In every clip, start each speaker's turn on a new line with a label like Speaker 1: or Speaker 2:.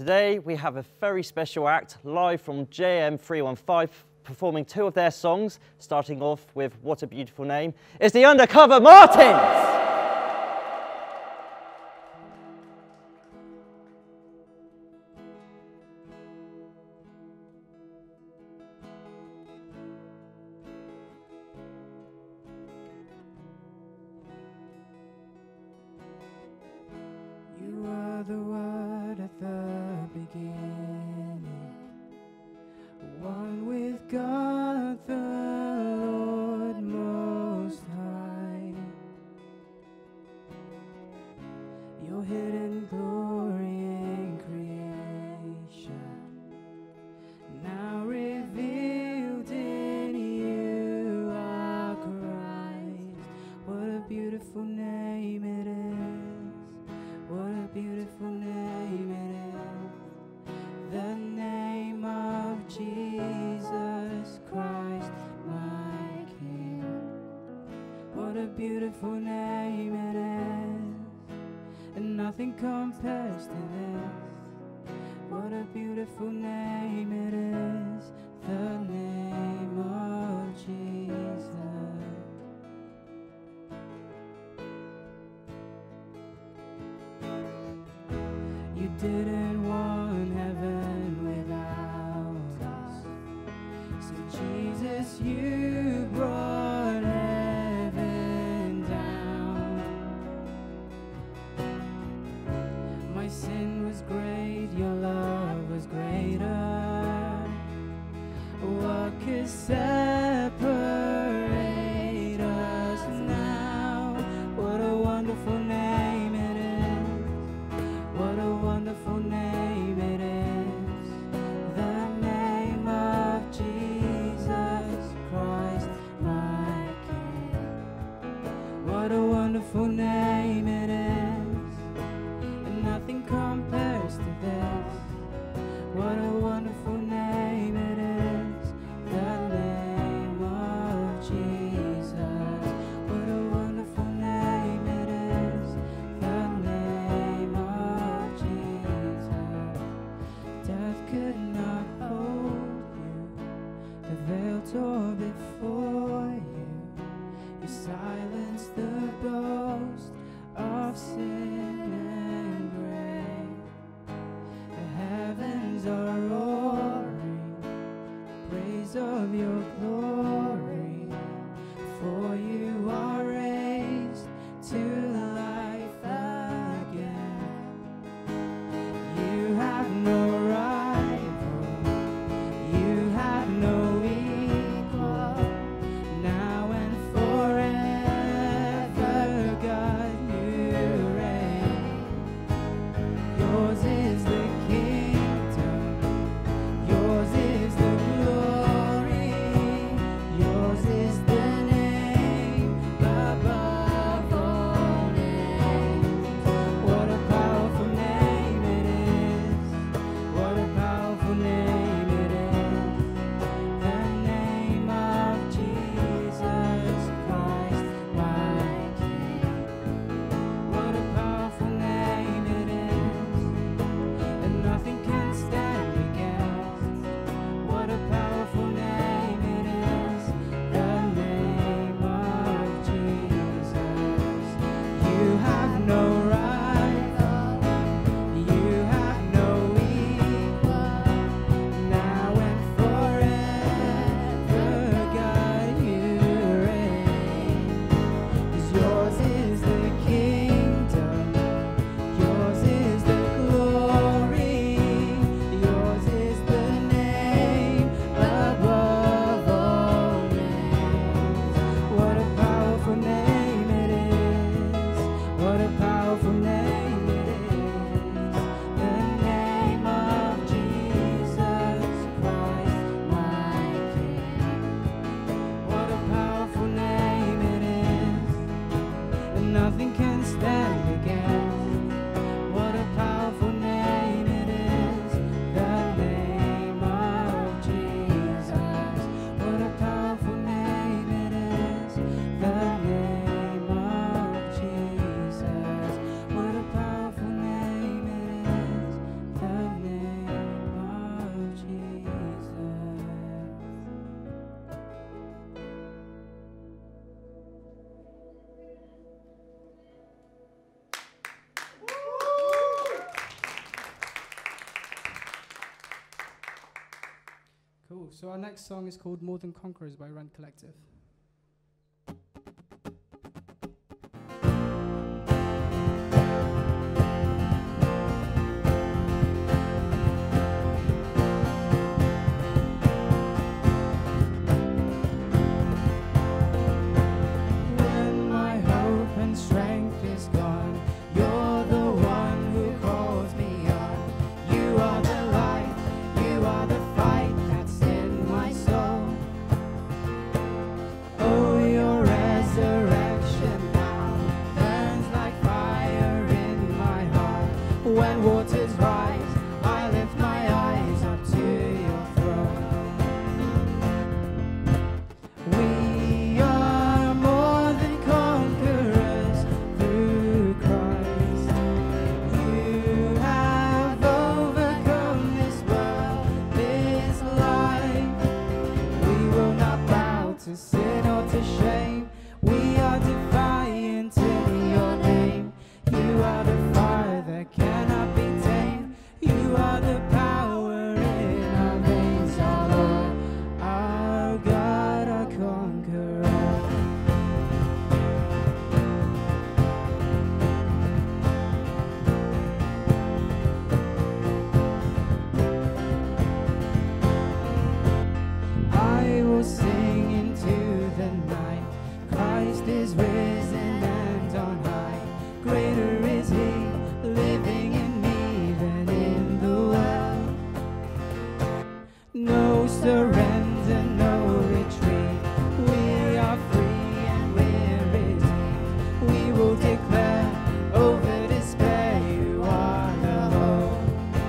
Speaker 1: Today we have a very special act live from JM315 performing two of their songs, starting off with What a Beautiful Name. It's the Undercover Martins!
Speaker 2: You are the Word at the beginning, one with God the Lord Most High. Your hidden glory in creation, now revealed in you, our Christ. What a beautiful name it is. What a beautiful name it is, the name of Jesus Christ, my King. What a beautiful name it is, and nothing compares to this. What a beautiful name it is, the name of Jesus. You didn't want heaven without us, so Jesus, you brought heaven down. My sin was great, your love was greater. What could separate us now? What a wonderful name it is. What a wonderful name it is, the name of Jesus Christ, my King. What a wonderful name it is, and nothing compares to this. What a wonderful name it is, the name of Jesus. What a wonderful name it is, the name of Jesus. Death could not hold you, the veil tore before you. You silenced the ghost So our next song is called More Than Conquerors by Rent Collective.
Speaker 3: When waters rise, I lift my eyes up to your throne. We are more than conquerors through Christ. You have overcome this world, this life. We will not bow to sin or to shame. We are defiant in your name. You are the fire that cannot be tamed. You are the power in our veins, our Lord, our God, our conqueror. I will sing into the night. Christ is risen and on high. Greater is he living in me than in the world. No surrender, no retreat. We are free and we're redeemed. We will declare over despair, you are the hope.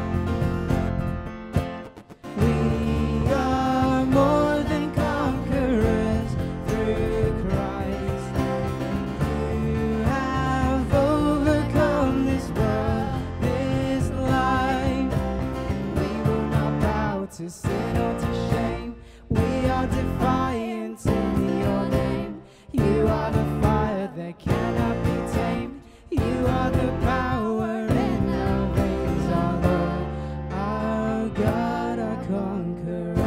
Speaker 3: We are more than conquerors through Christ. You have overcome this world, this life. We will not bow to sin or to shame. We are defiant in your name. You are the fire that cannot be tamed. You are the power in our veins, our Lord, our God, our conqueror.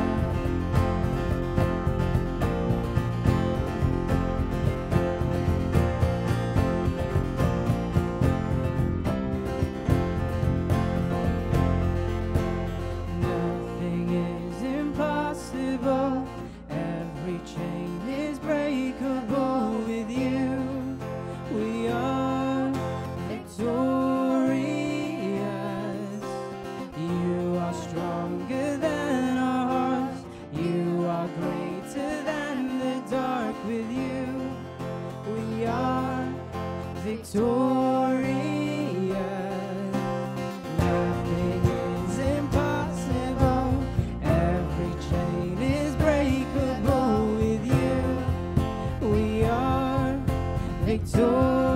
Speaker 3: Nothing is impossible. Every chain is breakable with you. We are victorious. You are stronger than our hearts. You are greater than the dark. With you, we are victorious. Nothing is impossible. Every chain is breakable with you. We are victorious.